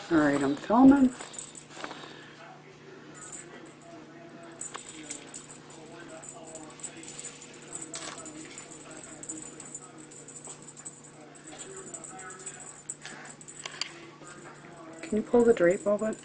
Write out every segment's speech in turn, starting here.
Alright, I'm filming. Can you pull the drape open?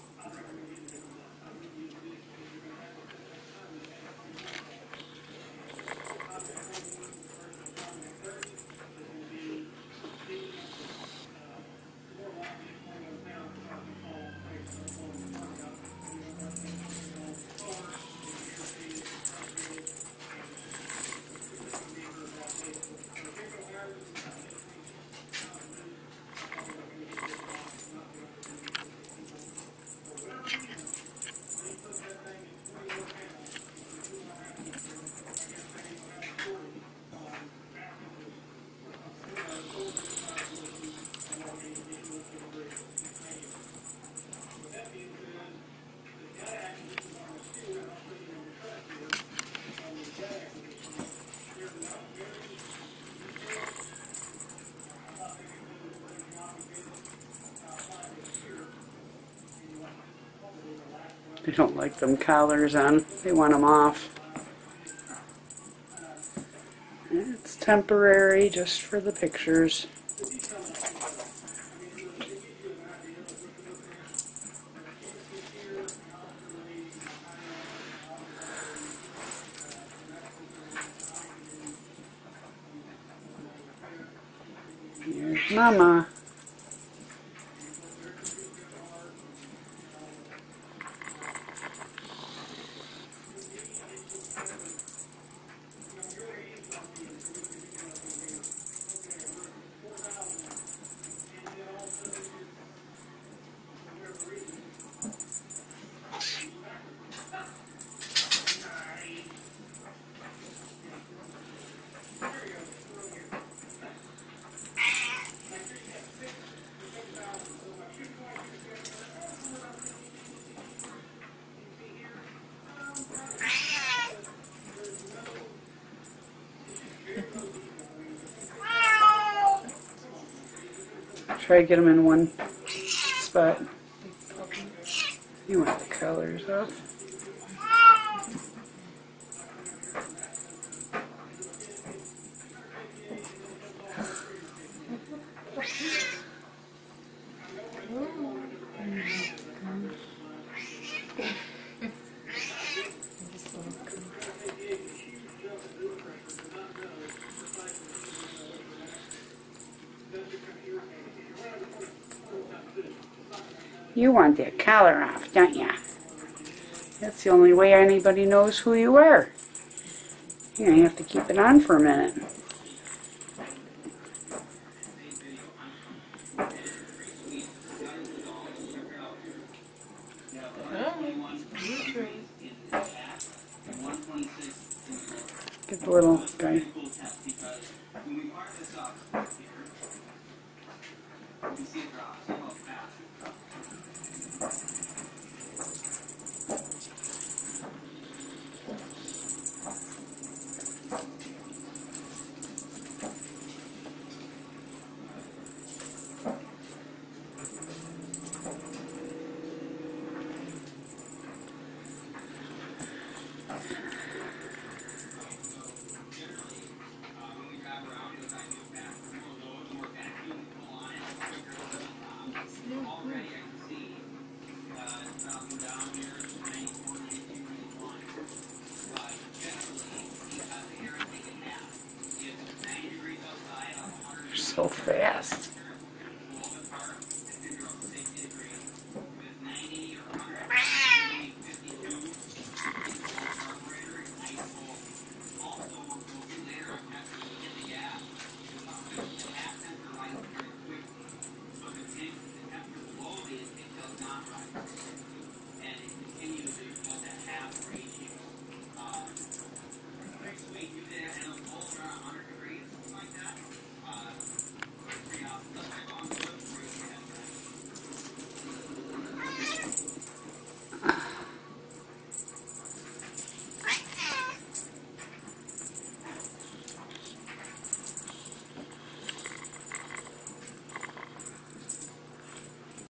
They don't like them collars on. They want them off. It's temporary, just for the pictures. Here's Mama. Try to get them in one spot. You want the colors off. You want that collar off, don't ya? That's the only way anybody knows who you are. You're going to have to keep it on for a minute. Get the little guy.